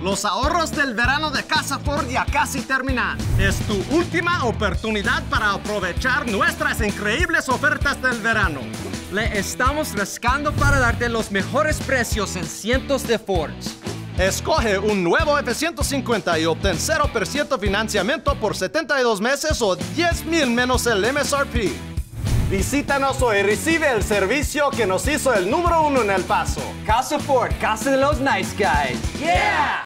Los ahorros del verano de Casa Ford ya casi terminan. Es tu última oportunidad para aprovechar nuestras increíbles ofertas del verano. Le estamos rascando para darte los mejores precios en cientos de Fords. Escoge un nuevo F-150 y obtén 0% financiamiento por 72 meses o 10,000 menos el MSRP. Visítanos hoy y recibe el servicio que nos hizo el número 1 en El Paso. Casa Ford, casa de los nice guys. ¡Yeah!